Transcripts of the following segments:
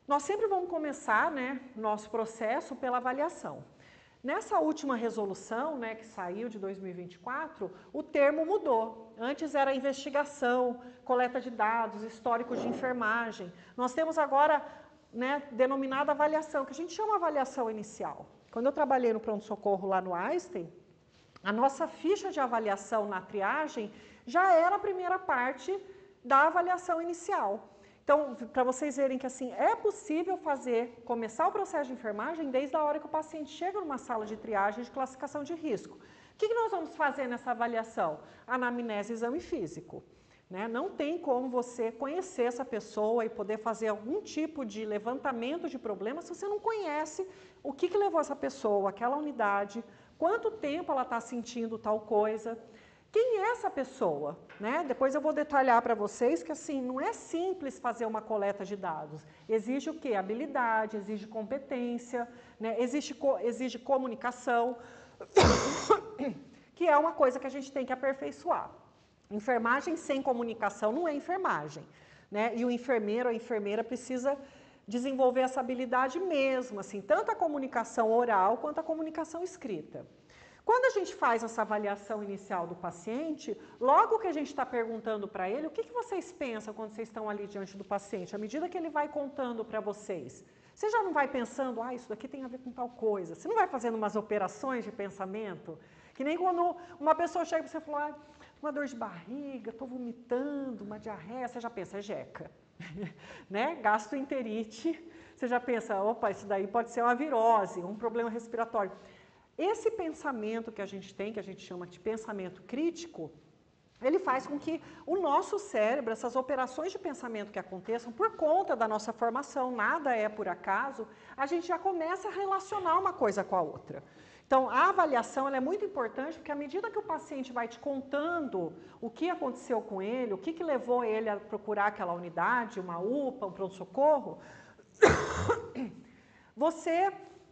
Nós sempre vamos começar, né, nosso processo pela avaliação. Nessa última resolução, né, que saiu de 2024, o termo mudou. Antes era investigação, coleta de dados, históricos de enfermagem. Nós temos agora, né, denominada avaliação, que a gente chama avaliação inicial. Quando eu trabalhei no pronto-socorro lá no Einstein, a nossa ficha de avaliação na triagem já era a primeira parte da avaliação inicial. Então, para vocês verem que assim, é possível começar o processo de enfermagem desde a hora que o paciente chega numa sala de triagem de classificação de risco. O que nós vamos fazer nessa avaliação? Anamnese e exame físico. Né? Não tem como você conhecer essa pessoa e poder fazer algum tipo de levantamento de problema se você não conhece o que levou essa pessoa, aquela unidade, quanto tempo ela está sentindo tal coisa. Quem é essa pessoa? Né? Depois eu vou detalhar para vocês que assim, não é simples fazer uma coleta de dados. Exige o quê? Habilidade, exige competência, né? exige comunicação, que é uma coisa que a gente tem que aperfeiçoar. Enfermagem sem comunicação não é enfermagem. Né? E o enfermeiro ou a enfermeira precisa desenvolver essa habilidade mesmo, assim, tanto a comunicação oral quanto a comunicação escrita. Quando a gente faz essa avaliação inicial do paciente, logo que a gente está perguntando para ele, o que vocês pensam quando vocês estão ali diante do paciente? À medida que ele vai contando para vocês, você já não vai pensando, isso daqui tem a ver com tal coisa. Você não vai fazendo umas operações de pensamento? Que nem quando uma pessoa chega e você fala, uma dor de barriga, estou vomitando, uma diarreia, você já pensa, é jeca. Né? Gastroenterite, você já pensa, opa, isso daí pode ser uma virose, um problema respiratório. Esse pensamento que a gente tem, que a gente chama de pensamento crítico, ele faz com que o nosso cérebro, essas operações de pensamento que aconteçam, por conta da nossa formação, nada é por acaso, a gente já começa a relacionar uma coisa com a outra. Então, a avaliação ela é muito importante, porque à medida que o paciente vai te contando o que aconteceu com ele, o que levou ele a procurar aquela unidade, uma UPA, um pronto-socorro, você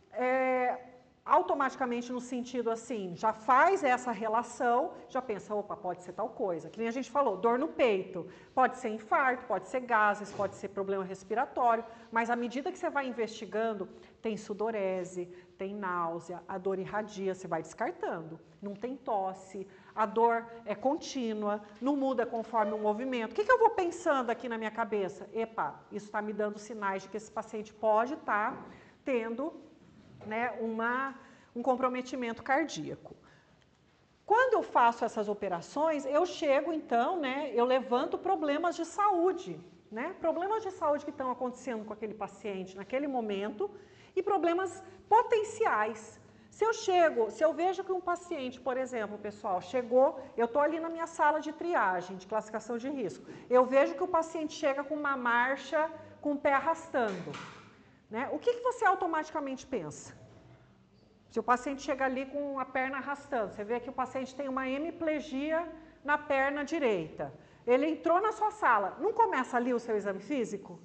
automaticamente no sentido assim, já faz essa relação, já pensa, opa, pode ser tal coisa. Que nem a gente falou, dor no peito, pode ser infarto, pode ser gases, pode ser problema respiratório, mas à medida que você vai investigando, tem sudorese, tem náusea, a dor irradia, você vai descartando. Não tem tosse, a dor é contínua, não muda conforme o movimento. O que eu vou pensando aqui na minha cabeça? Epa, isso está me dando sinais de que esse paciente pode estar tendo, né, um comprometimento cardíaco. Quando eu faço essas operações, eu chego então, né, eu levanto problemas de saúde, né, problemas de saúde que estão acontecendo com aquele paciente naquele momento e problemas potenciais. Se eu vejo que um paciente, por exemplo, pessoal, chegou, eu estou ali na minha sala de triagem, de classificação de risco, eu vejo que o paciente chega com uma marcha, com o pé arrastando. Né? O que você automaticamente pensa? Se o paciente chega ali com a perna arrastando, você vê que o paciente tem uma hemiplegia na perna direita. Ele entrou na sua sala, não começa ali o seu exame físico?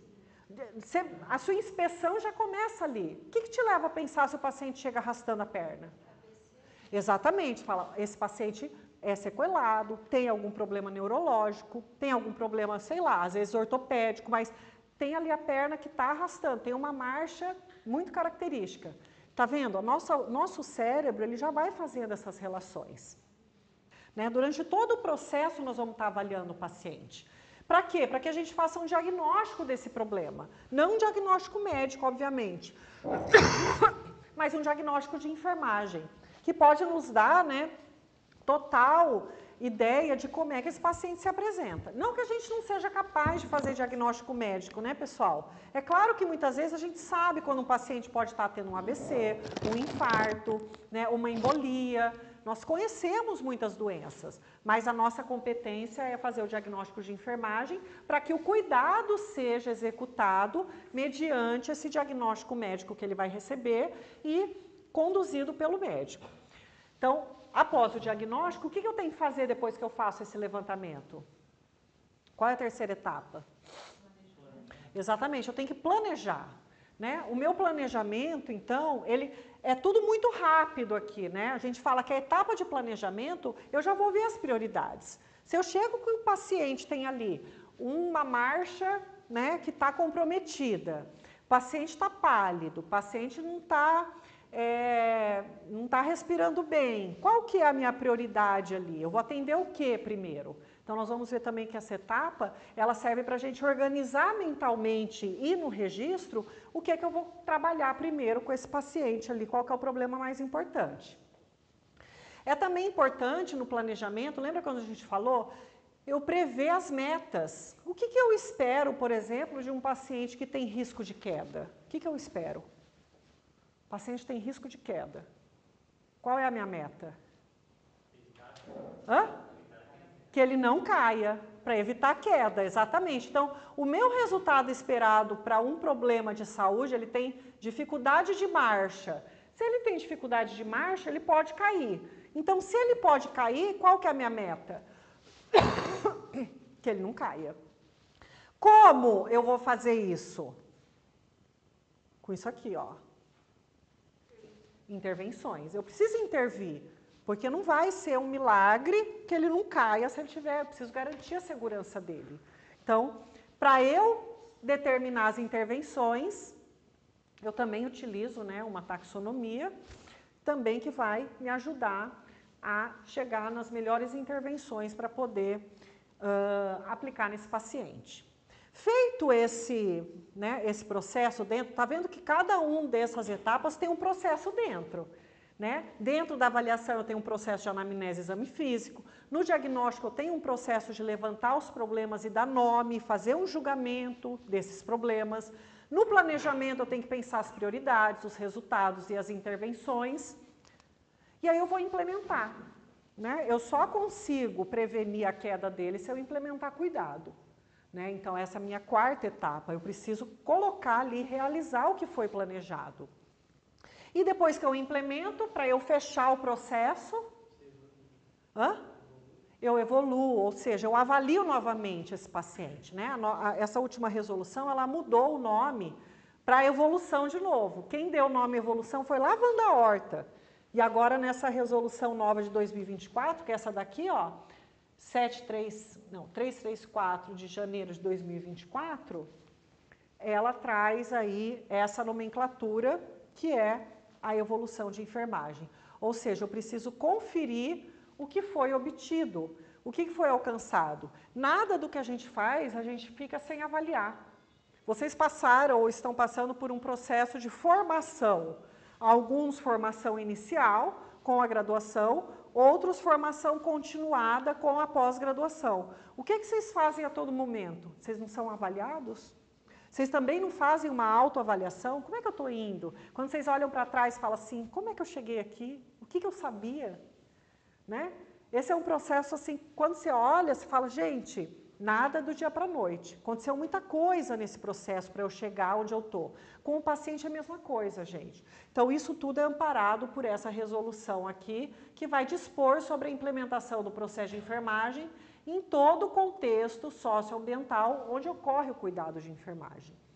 A sua inspeção já começa ali. O que te leva a pensar se o paciente chega arrastando a perna? Exatamente, fala, esse paciente é sequelado, tem algum problema neurológico, tem algum problema, sei lá, às vezes ortopédico, mas tem ali a perna que está arrastando, tem uma marcha muito característica. Tá vendo? Nosso cérebro ele já vai fazendo essas relações. Né? Durante todo o processo nós vamos estar avaliando o paciente. Para quê? Para que a gente faça um diagnóstico desse problema. Não um diagnóstico médico, obviamente, mas um diagnóstico de enfermagem, que pode nos dar, né, total ideia de como é que esse paciente se apresenta. Não que a gente não seja capaz de fazer diagnóstico médico, né, pessoal? É claro que muitas vezes a gente sabe quando um paciente pode estar tendo um AVC, um infarto, né, uma embolia. Nós conhecemos muitas doenças, mas a nossa competência é fazer o diagnóstico de enfermagem para que o cuidado seja executado mediante esse diagnóstico médico que ele vai receber e conduzido pelo médico. Então, após o diagnóstico, o que eu tenho que fazer depois que eu faço esse levantamento? Qual é a terceira etapa? Exatamente, eu tenho que planejar. Né? O meu planejamento, então, ele é tudo muito rápido aqui. Né? A gente fala que a etapa de planejamento, eu já vou ver as prioridades. Se eu chego com o paciente tem ali uma marcha, né, que está comprometida, paciente está pálido, o paciente não está respirando bem. Qual que é a minha prioridade ali? Eu vou atender o que primeiro? Então, nós vamos ver também que essa etapa, ela serve para a gente organizar mentalmente e no registro o que é que eu vou trabalhar primeiro com esse paciente ali, qual que é o problema mais importante. É também importante no planejamento, lembra quando a gente falou? Eu prever as metas. O que eu espero, por exemplo, de um paciente que tem risco de queda? O que eu espero? O paciente tem risco de queda. Qual é a minha meta? Que ele não caia, para evitar queda, exatamente. Então, o meu resultado esperado para um problema de saúde, ele tem dificuldade de marcha. Se ele tem dificuldade de marcha, ele pode cair. Então, se ele pode cair, qual que é a minha meta? Que ele não caia. Como eu vou fazer isso? Com isso aqui, ó. Intervenções. Eu preciso intervir, porque não vai ser um milagre que ele não caia se ele tiver, eu preciso garantir a segurança dele. Então, para eu determinar as intervenções, eu também utilizo, né, uma taxonomia, também que vai me ajudar a chegar nas melhores intervenções para poder aplicar nesse paciente. Feito esse processo dentro, tá vendo que cada uma dessas etapas tem um processo dentro, né? Dentro da avaliação eu tenho um processo de anamnese e exame físico, no diagnóstico eu tenho um processo de levantar os problemas e dar nome, fazer um julgamento desses problemas, no planejamento eu tenho que pensar as prioridades, os resultados e as intervenções, e aí eu vou implementar, né? Eu só consigo prevenir a queda dele se eu implementar cuidado. Né? Então, essa é a minha quarta etapa. Eu preciso colocar ali, realizar o que foi planejado. E depois que eu implemento, para eu fechar o processo, eu evoluo, ou seja, eu avalio novamente esse paciente. Né? Essa última resolução, ela mudou o nome para evolução de novo. Quem deu o nome evolução foi lá a Wanda Horta. E agora, nessa resolução nova de 2024, que é essa daqui, ó, 334 de janeiro de 2024, ela traz aí essa nomenclatura que é a evolução de enfermagem. Ou seja, eu preciso conferir o que foi obtido, o que foi alcançado. Nada do que a gente faz, a gente fica sem avaliar. Vocês passaram ou estão passando por um processo de formação. Alguns formação inicial, com a graduação, outros formação continuada com a pós-graduação. O que vocês fazem a todo momento? Vocês não são avaliados? Vocês também não fazem uma autoavaliação? Como é que eu estou indo? Quando vocês olham para trás e falam assim, como é que eu cheguei aqui? O que eu sabia? Né? Esse é um processo assim, quando você olha, você fala, gente, nada do dia para a noite. Aconteceu muita coisa nesse processo para eu chegar onde eu estou. Com o paciente é a mesma coisa, gente. Então, isso tudo é amparado por essa resolução aqui, que vai dispor sobre a implementação do processo de enfermagem em todo o contexto socioambiental onde ocorre o cuidado de enfermagem.